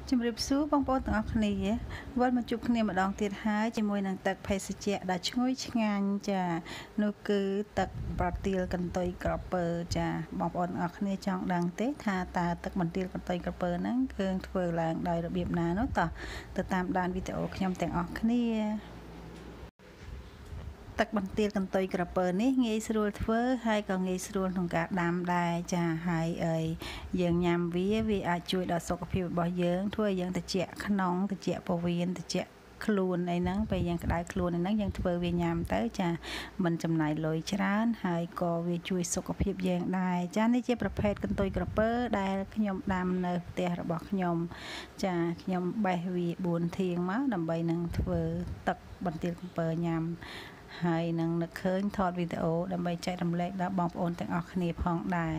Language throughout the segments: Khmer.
ជំរាបសួរបងប្អូនទាំងអស់គ្នាវិលមកជួបគ្នាម្ដងទៀតហើយជាមួយនឹងទឹកភេសជ្ជៈដ៏ឈ្ងុយឆ្ងាញ់ចានោះគឺទឹកប្រទាលកន្ទុយក្រពើចាបងប្អូនទាំងអស់គ្នាចង់ដឹងទេថាតើទឹកបន្ទាលកន្ទុយក្រពើហ្នឹងគឺធ្វើឡើងដោយរបៀបណានោះតោះទៅតាមដានវីដេអូខ្ញុំទាំងអស់គ្នាទឹកបន្ទាលកន្ទុយក្រពើនេះងាយស្រួលធ្វើហើយក៏ងាយស្រួលក្នុងការដាំដែរចាហើយយើងញ៉ាំវាអាចជួយដល់សុខភាពរបស់យើងធ្វើឲ្យយើងត្រជាក់ក្នុងត្រជាក់ពោះវៀនត្រជាក់ខ្លួនអីហ្នឹងពេលយើងក្តៅខ្លួនអីហ្នឹងយើងធ្វើវាញ៉ាំទៅចាមិនចំណាយលុយច្រើនហើយក៏វាជួយសុខភាពយើងដែរចានេះជាប្រភេទកន្ទុយក្រពើដែលខ្ញុំដាំនៅផ្ទះរបស់ខ្ញុំចាខ្ញុំបេះវា4ធាងមកដើម្បីនឹងធ្វើទឹកបន្ទាលក្រពើញ៉ាំហើយនឹងនឹកឃើញថតវីដេអូដើម្បីចែករំលែកដល់បងប្អូនទាំងអស់គ្នាផងដែរ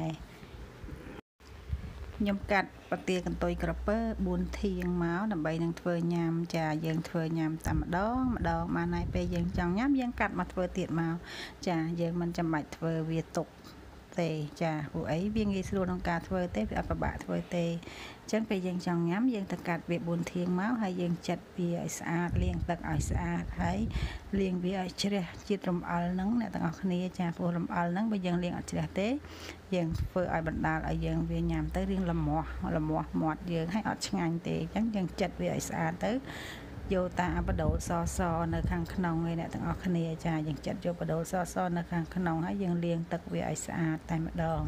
ខ្ញុំកាត់ប្រទាលកន្ទុយក្រពើ4ធាងមកដើម្បីនឹងធ្វើញ៉ាំចាយើងធ្វើញ៉ាំតែម្ដងបានហើយពេលយើងចង់ញ៉ាំយើងកាត់មកធ្វើទៀតមកចាយើងមិនចាំបាច់ធ្វើវាទុកទេចាព្រោះអីវាងាយស្រួលក្នុងការធ្វើទេវាអត់ពិបាកធ្វើទេអញ្ចឹងពេលយើងចង់ញ៉ាំយើងទៅកាត់វា4ធាងមកហើយយើងចិតវាឲ្យស្អាតលាងទឹកឲ្យស្អាតហើយលាងវាឲ្យជ្រះជាតិរំអិលហ្នឹងអ្នកទាំងអស់គ្នាចាព្រោះរំអិលហ្នឹងបើយើងលាងអត់ជ្រះទេយើងធ្វើឲ្យបណ្ដាលឲ្យយើងវាញ៉ាំទៅរៀងល្មាស់មាត់យើងហើយអត់ឆ្ងាញ់ទេអញ្ចឹងយើងចិតវាឲ្យស្អាតទៅយកតាបដូលសនៅខាងក្នុងឯអ្នកទាំងអស់គ្នាចាយើងចិតយកបដូលសនៅខាងក្នុងហើយយើងលាងទឹកវាឲ្យស្អាតតែម្ដង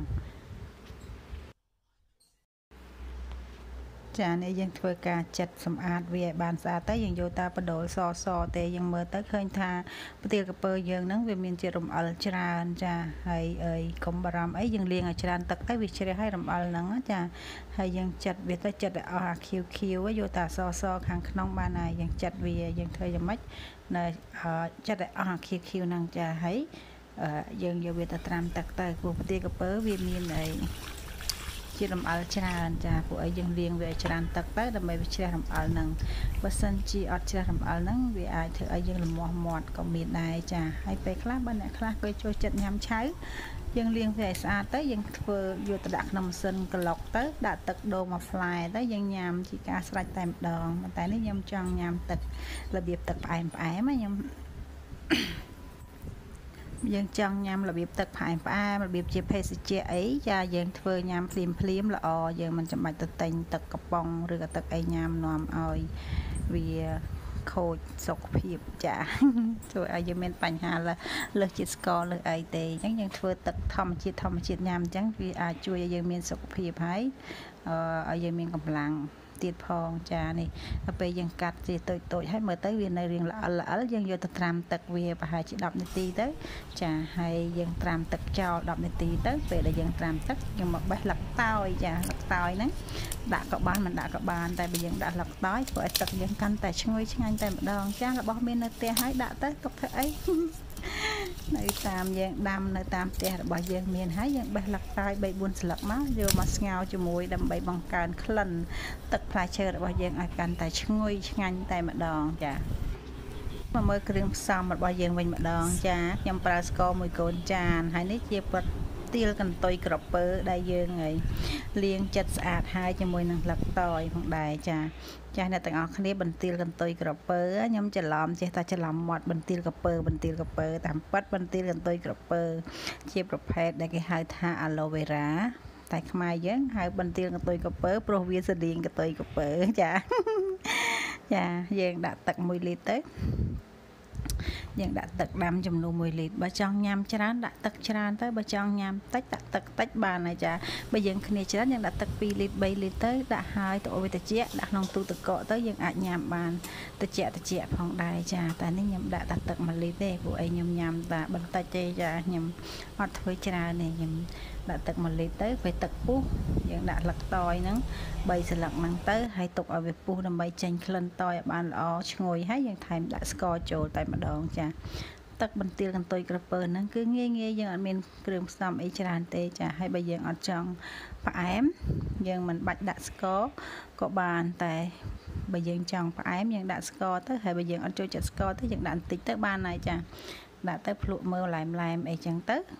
ចានេះយើងធ្វើការចិតសម្អាតវាឲ្យបានស្អាតទៅយើងយកតាបដូលសទេយើងមើលទៅឃើញថាប្រទាលក្រពើយើងហ្នឹងវាមានជាតិរំអិលច្រើនចាហើយកុំបារម្ភអីយើងលាងឲ្យច្រើនទឹកទៅវាជ្រះហើយរំអិលហ្នឹងចាហើយយើងចិតវាទៅចិតឲ្យអស់អាខៀវយកតាសខាងក្នុងបានហើយយើងចិតវាយើងធ្វើយ៉ាងម៉េចនៅចិតឲ្យអស់អាខៀវហ្នឹងចាហើយយើងយកវាទៅត្រាំទឹកទៅព្រោះប្រទាលក្រពើវាមានអីជាតិរំអិលច្រើនចាពួកអីយើងលាងវាឲ្យច្រើនទឹកទៅដើម្បីវាជ្រះរំអិលហ្នឹងបើសិនជាអត់ជ្រះរំអិលហ្នឹងវាអាចធ្វើឲ្យយើងលមាស់មាត់ក៏មានដែរចាហើយពេលខ្លះបើអ្នកខ្លះក៏ចូលចិត្តញ៉ាំឆៅយើងលាងវាឲ្យស្អាតទៅយើងធ្វើយកទៅដាក់ក្នុងម៉ាស៊ីនក្លុកទៅដាក់ទឹកដូងមកហ្វ្លែទៅយើងញ៉ាំជាការស្រេចតែម្ដងតែនេះខ្ញុំចង់ញ៉ាំទឹករបៀបទឹកផ្អែមខ្ញុំយើងចង់ញ៉ាំរបៀបទឹកផ្អែមរបៀបជាភេសជ្ជៈអីចាយើងធ្វើញ៉ាំភ្លាមល្អយើងមិនចាំបាច់ទៅទិញទឹកកំប៉ុងឬក៏ទឹកអីញ៉ាំនាំឲ្យវាខូចសុខភាពចាជួយឲ្យយើងមានបញ្ហាលើសជាតិស្ករលើសអីទេអញ្ចឹងយើងធ្វើទឹកធម្មជាតិញ៉ាំអញ្ចឹងវាអាចជួយឲ្យយើងមានសុខភាពហើយឲ្យយើងមានកម្លាំងទៀតផងចានេះដល់ពេលយើងកាត់ជាតូចហើយមើលទៅវានៅរាងល្អិលយើងយកទៅត្រាំទឹកវាប្រហែលជា10នាទីទៅចាហើយយើងត្រាំទឹកចោល10នាទីទៅពេលដែលយើងត្រាំទឹកយើងមកបេះលឹកតើយចាលឹកតើយហ្នឹងដាក់ក៏បានមិនដាក់ក៏បានតែបើយើងដាក់លឹកតើយធ្វើឲ្យទឹកយើងកាន់តែឈ្ងុយឆ្ងាញ់តែម្ដងចារបស់មាននៅផ្ទះហើយដាក់ទៅទុកធ្វើអីនៅតាមយើងដាំនៅតាមផ្ទះរបស់យើងមានហើយយើងបេះលឹកតើយ 3-4 ស្លឹកមកយកមកស្ងោរជាមួយដើម្បីបង្កើនក្លិនទឹកផ្លែឈើរបស់យើងឲ្យកាន់តែឈ្ងុយឆ្ងាញ់តែម្ដងចាមកមើលគ្រឿងផ្សំរបស់យើងវិញម្ដងចាខ្ញុំប្រើស្ករ1 កូនចានហើយនេះជាប្រទាលកន្ទុយក្រពើដែលយើងលាងចិត្តស្អាតហើយជាមួយនឹងលឹកតើយផងដែរចាអ្នកទាំងអស់គ្នាបន្ទាលកន្ទុយក្រពើខ្ញុំច្រឡំចេះតែច្រឡំមាត់បន្ទាលក្រពើតាមប៉ាត់បន្ទាលកន្ទុយក្រពើជាប្រភេទដែលគេហៅថា Aloe Vera តែខ្មែរយើងហៅបន្ទាលកន្ទុយក្រពើព្រោះវាស្តៀងកន្ទុយក្រពើចាយើងដាក់ទឹក1 លីត្រទៅយើងដាក់ទឹកដាំចំនួន1 លីត្របើចង់ញ៉ាំច្រើនដាក់ទឹកច្រើនទៅបើចង់ញ៉ាំតិចដាក់ទឹកតិចបានហើយចាបើយើងគ្នាច្រើនយើងដាក់ទឹក2 លីត្រ 3 លីត្រទៅដាក់ហើយទៅឲ្យវាត្រជាក់ដាក់ក្នុងទូទឹកកកទៅយើងអាចញ៉ាំបានត្រជាក់ផងដែរចាតែនេះខ្ញុំដាក់តែទឹក1 លីត្រទេព្រោះអីខ្ញុំញ៉ាំតែបន្តិចទេចាខ្ញុំអត់ធ្វើច្រើនទេខ្ញុំដាក់ទឹក1 លីត្រទៅពេលទឹកពុះយើងដាក់លឹកតើយហ្នឹង3 ស្លឹកហ្នឹងទៅហើយទុកឲ្យវាពុះដើម្បីចេញក្លិនតើយឲ្យបានល្អឈ្ងុយហើយយើងថែមដាក់ស្ករចូលតែម្ដងចាទឹកបន្ទាលកន្ទុយក្រពើហ្នឹងគឺងាយយើងអត់មានគ្រឿងផ្សំអីច្រើនទេចាហើយបើយើងអត់ចង់ផ្អែមយើងមិនបាច់ដាក់ស្ករក៏បានតែបើយើងចង់ផ្អែមយើងដាក់ស្ករទៅហើយបើយើងអត់ចូលចិត្តស្ករទៅយើងដាក់បន្តិចទៅបានហើយចាដាក់ទៅភ្លក់មើលឡែមអីចឹងទៅ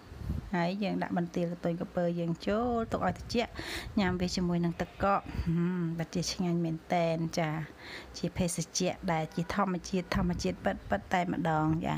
ហើយយើងដាក់បន្ទាលកន្ទុយក្រពើយើងចូលទុកឲ្យត្រជាក់ញ៉ាំវាជាមួយនឹងទឹកកកបាត់ជាឆ្ងាញ់មែនតែនចាជាភេសជ្ជៈដែលជាធម្មជាតិពិតតែម្ដងចា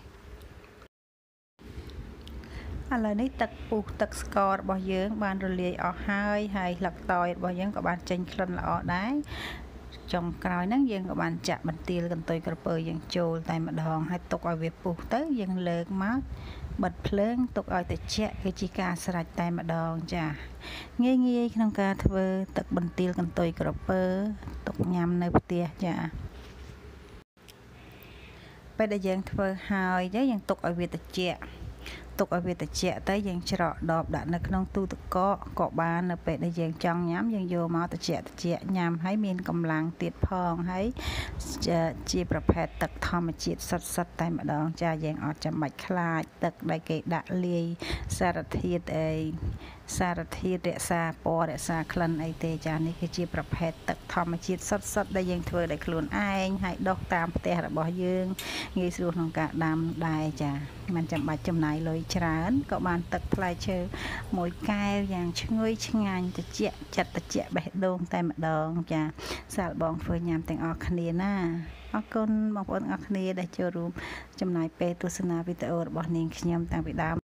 ឥឡូវនេះទឹកពុះទឹកស្កររបស់យើងបានរលាយអស់ហើយស្លឹកតើយរបស់យើងក៏បានចេញក្លិនល្អដែរចុងក្រោយហ្នឹងយើងក៏បានចាក់បន្ទាលកន្ទុយក្រពើយើងចូលតែម្ដងហើយទុកឲ្យវាពុះទៅយើងលើកមកបិទភ្លើងទុកឲ្យត្រជាក់គឺជាការស្រេចតែម្ដងចាងាយក្នុងការធ្វើទឹកបន្ទាលកន្ទុយក្រពើទុកញ៉ាំនៅផ្ទះចាពេលដែលយើងធ្វើហើយយើងទុកឲ្យវាត្រជាក់ទៅយើងច្រកដបដាក់នៅក្នុងទូទឹកកកក៏បាននៅពេលដែលយើងចង់ញ៉ាំយើងយកមកត្រជាក់ញ៉ាំហើយមានកម្លាំងទៀតផងហើយជាប្រភេទទឹកធម្មជាតិសុទ្ធតែម្ដងចាយើងអត់ចាំបាច់ខ្លាចទឹកដែលគេដាក់លាយសារធាតុរក្សាពណ៌រក្សាក្លិនអីទេចានេះគឺជាប្រភេទទឹកធម្មជាតិសុទ្ធដែលយើងធ្វើដោយខ្លួនឯងហើយដុសតាមផ្ទះរបស់យើងងាយស្រួលក្នុងការដាំដែរចាមិនចាំបាច់ចំណាយលុយច្រើនក៏បានទឹកផ្លែឈើមួយកែវយ៉ាងឈ្ងុយឆ្ងាញ់ត្រជាក់ចិត្តត្រជាក់បេះដូងតែម្ដងចាសាកល្បងធ្វើញ៉ាំទាំងអស់គ្នាណាអរគុណបងប្អូនទាំងអស់គ្នាដែលចូលរួមចំណាយពេលទស្សនាវីដេអូរបស់នាងខ្ញុំតាំងពីដើម